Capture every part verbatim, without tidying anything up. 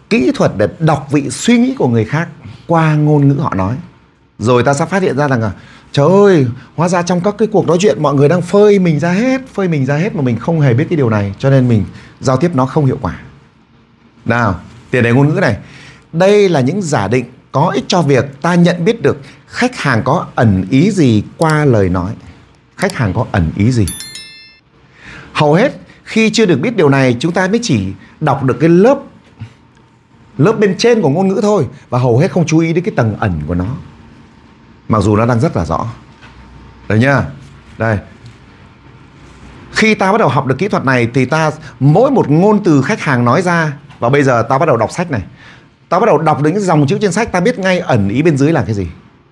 kỹ thuật để đọc vị suy nghĩ của người khác qua ngôn ngữ họ nói. Rồi ta sẽ phát hiện ra rằng là trời ơi, hóa ra trong các cái cuộc nói chuyện mọi người đang phơi mình ra hết, phơi mình ra hết mà mình không hề biết cái điều này, cho nên mình giao tiếp nó không hiệu quả. Nào, tiền đề ngôn ngữ này. Đây là những giả định có ích cho việc ta nhận biết được khách hàng có ẩn ý gì qua lời nói. Khách hàng có ẩn ý gì. Hầu hết khi chưa được biết điều này, chúng ta mới chỉ đọc được cái lớp lớp bên trên của ngôn ngữ thôi, và hầu hết không chú ý đến cái tầng ẩn của nó, mặc dù nó đang rất là rõ. Đấy nhá. Đây. Khi ta bắt đầu học được kỹ thuật này thì ta mỗi một ngôn từ khách hàng nói ra, và bây giờ ta bắt đầu đọc sách này, ta bắt đầu đọc đến những dòng chữ trên sách, ta biết ngay ẩn ý bên dưới là cái gì.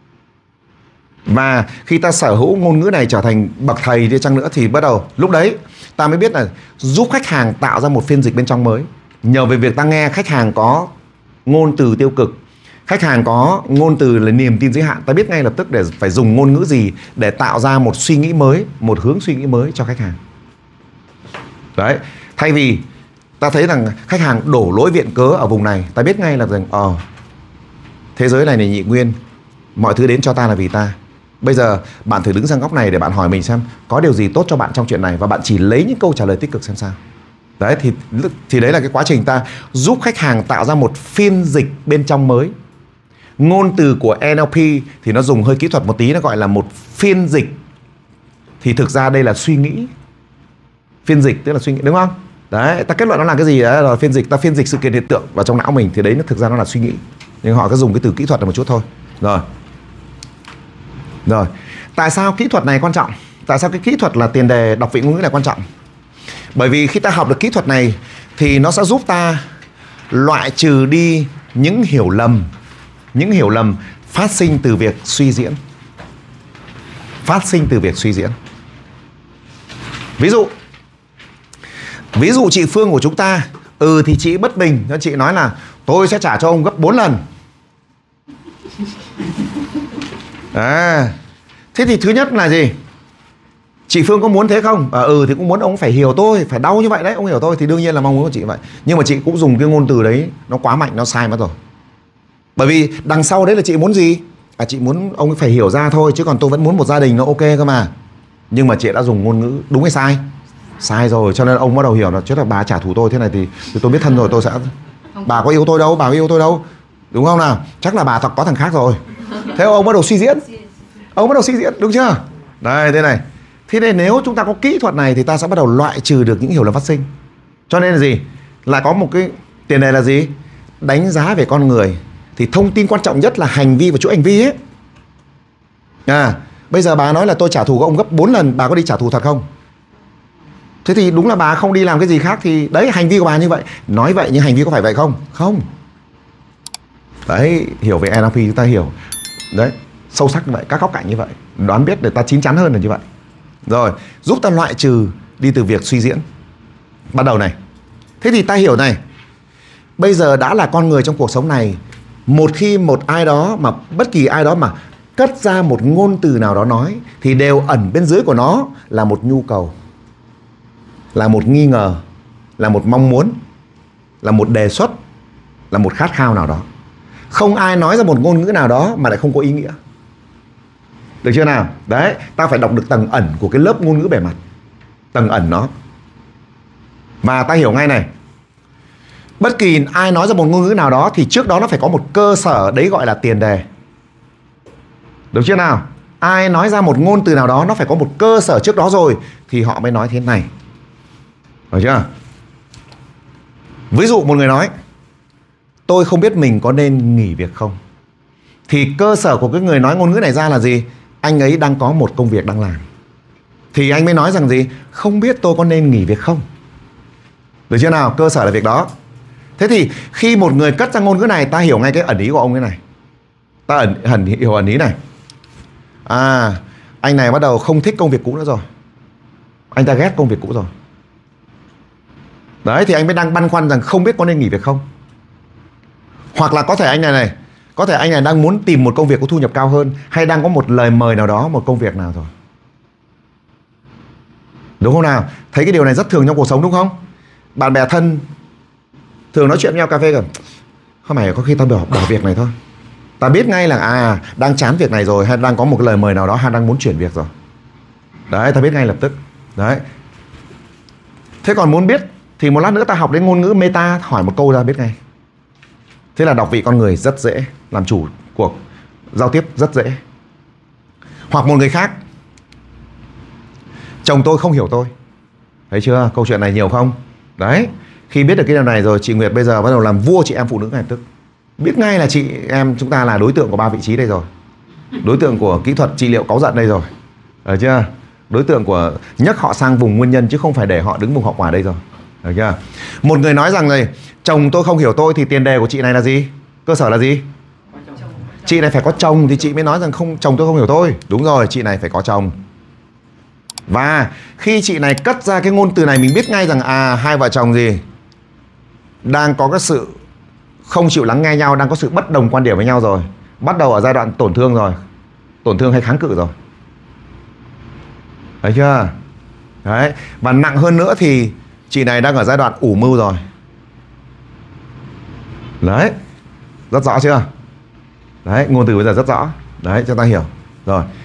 Và khi ta sở hữu ngôn ngữ này trở thành bậc thầy đi chăng nữa thì bắt đầu lúc đấy ta mới biết là giúp khách hàng tạo ra một phiên dịch bên trong mới. Nhờ về việc ta nghe khách hàng có ngôn từ tiêu cực, khách hàng có ngôn từ là niềm tin giới hạn, ta biết ngay lập tức để phải dùng ngôn ngữ gì để tạo ra một suy nghĩ mới, một hướng suy nghĩ mới cho khách hàng. Đấy, thay vì ta thấy rằng khách hàng đổ lỗi viện cớ ở vùng này, ta biết ngay là rằng ờ thế giới này này nhị nguyên, mọi thứ đến cho ta là vì ta. Bây giờ bạn thử đứng sang góc này để bạn hỏi mình xem có điều gì tốt cho bạn trong chuyện này, và bạn chỉ lấy những câu trả lời tích cực xem sao. Đấy thì thì đấy là cái quá trình ta giúp khách hàng tạo ra một phiên dịch bên trong mới. Ngôn từ của en lờ pê thì nó dùng hơi kỹ thuật một tí, nó gọi là một phiên dịch. Thì thực ra đây là suy nghĩ. Phiên dịch tức là suy nghĩ, đúng không? Đấy, ta kết luận nó là cái gì đấy là phiên dịch, ta phiên dịch sự kiện hiện tượng vào trong não mình thì đấy nó thực ra nó là suy nghĩ. Nhưng họ cứ dùng cái từ kỹ thuật này một chút thôi. Rồi. Rồi, tại sao kỹ thuật này quan trọng? Tại sao cái kỹ thuật là tiền đề đọc vị ngôn ngữ này quan trọng? Bởi vì khi ta học được kỹ thuật này thì nó sẽ giúp ta loại trừ đi những hiểu lầm, những hiểu lầm phát sinh từ việc suy diễn. Phát sinh từ việc suy diễn. Ví dụ, ví dụ chị Phương của chúng ta, ừ thì chị bất bình, cho chị nói là tôi sẽ trả cho ông gấp bốn lần. À, thế thì thứ nhất là gì? Chị Phương có muốn thế không? À, ừ thì cũng muốn ông phải hiểu tôi, phải đau như vậy đấy, ông hiểu tôi, thì đương nhiên là mong muốn của chị vậy. Nhưng mà chị cũng dùng cái ngôn từ đấy nó quá mạnh, nó sai mất rồi. Bởi vì đằng sau đấy là chị muốn gì? À, chị muốn ông phải hiểu ra thôi, chứ còn tôi vẫn muốn một gia đình nó ok cơ mà. Nhưng mà chị đã dùng ngôn ngữ đúng hay sai? Sai rồi, cho nên ông bắt đầu hiểu là chứ là bà trả thù tôi thế này thì, thì tôi biết thân rồi, tôi sẽ... Bà có yêu tôi đâu, bà có yêu tôi đâu, đúng không nào? Chắc là bà có thằng khác rồi. Thế ông bắt đầu suy diễn. Ông bắt đầu suy diễn, đúng chưa? Đây, thế này. Thế nên nếu chúng ta có kỹ thuật này thì ta sẽ bắt đầu loại trừ được những hiểu lầm phát sinh. Cho nên là gì? Lại có một cái tiền đề là gì? Đánh giá về con người thì thông tin quan trọng nhất là hành vi và chuỗi hành vi ấy. À, bây giờ bà nói là tôi trả thù của ông gấp bốn lần, bà có đi trả thù thật không? Thế thì đúng là bà không đi làm cái gì khác thì đấy, hành vi của bà như vậy. Nói vậy nhưng hành vi có phải vậy không? Không. Đấy, hiểu về en lờ pê chúng ta hiểu. Đấy, sâu sắc như vậy, các góc cạnh như vậy, đoán biết để ta chín chắn hơn là như vậy. Rồi, giúp ta loại trừ đi từ việc suy diễn. Bắt đầu này. Thế thì ta hiểu này. Bây giờ đã là con người trong cuộc sống này, một khi một ai đó mà bất kỳ ai đó mà cất ra một ngôn từ nào đó nói thì đều ẩn bên dưới của nó là một nhu cầu, là một nghi ngờ, là một mong muốn, là một đề xuất, là một khát khao nào đó. Không ai nói ra một ngôn ngữ nào đó mà lại không có ý nghĩa. Được chưa nào? Đấy, ta phải đọc được tầng ẩn của cái lớp ngôn ngữ bề mặt. Tầng ẩn nó. Và ta hiểu ngay này. Bất kỳ ai nói ra một ngôn ngữ nào đó thì trước đó nó phải có một cơ sở, đấy gọi là tiền đề. Được chưa nào? Ai nói ra một ngôn từ nào đó nó phải có một cơ sở trước đó rồi thì họ mới nói thế này. Được chưa? Ví dụ một người nói tôi không biết mình có nên nghỉ việc không. Thì cơ sở của cái người nói ngôn ngữ này ra là gì? Anh ấy đang có một công việc đang làm. Thì anh mới nói rằng gì? Không biết tôi có nên nghỉ việc không. Được chưa nào? Cơ sở là việc đó. Thế thì khi một người cất ra ngôn ngữ này, ta hiểu ngay cái ẩn ý của ông ấy này. Ta ẩn, ẩn hiểu ẩn ý này. À, anh này bắt đầu không thích công việc cũ nữa rồi. Anh ta ghét công việc cũ rồi. Đấy, thì anh mới đang băn khoăn rằng không biết có nên nghỉ việc không. Hoặc là có thể anh này này, có thể anh này đang muốn tìm một công việc có thu nhập cao hơn, hay đang có một lời mời nào đó, một công việc nào rồi. Đúng không nào? Thấy cái điều này rất thường trong cuộc sống đúng không? Bạn bè thân thường nói chuyện với nhau cà phê cả. Không phải có khi tao bỏ, bỏ việc này thôi. Ta biết ngay là à đang chán việc này rồi, hay đang có một cái lời mời nào đó, hay đang muốn chuyển việc rồi. Đấy, ta biết ngay lập tức. Đấy. Thế còn muốn biết thì một lát nữa ta học đến ngôn ngữ meta, hỏi một câu ra biết ngay. Thế là đọc vị con người rất dễ, làm chủ cuộc giao tiếp rất dễ. Hoặc một người khác: chồng tôi không hiểu tôi. Thấy chưa, câu chuyện này nhiều không? Đấy, khi biết được cái điều này rồi, chị Nguyệt bây giờ bắt đầu làm vua chị em phụ nữ ngay lập tức. Biết ngay là chị em chúng ta là đối tượng của ba vị trí đây rồi. Đối tượng của kỹ thuật trị liệu cáu giận đây rồi. Được chưa? Đối tượng của nhấc họ sang vùng nguyên nhân chứ không phải để họ đứng vùng hậu quả đây rồi. Được chưa? Một người nói rằng này, chồng tôi không hiểu tôi, thì tiền đề của chị này là gì? Cơ sở là gì? Chị này phải có chồng thì chị mới nói rằng không, chồng tôi không hiểu tôi. Đúng rồi, chị này phải có chồng. Và khi chị này cất ra cái ngôn từ này, mình biết ngay rằng à hai vợ chồng gì đang có cái sự không chịu lắng nghe nhau, đang có sự bất đồng quan điểm với nhau rồi. Bắt đầu ở giai đoạn tổn thương rồi. Tổn thương hay kháng cự rồi. Thấy chưa? Đấy. Và nặng hơn nữa thì chị này đang ở giai đoạn ủ mưu rồi. Đấy. Rất rõ chưa? Đấy, ngôn từ bây giờ rất rõ. Đấy, cho ta hiểu. Rồi.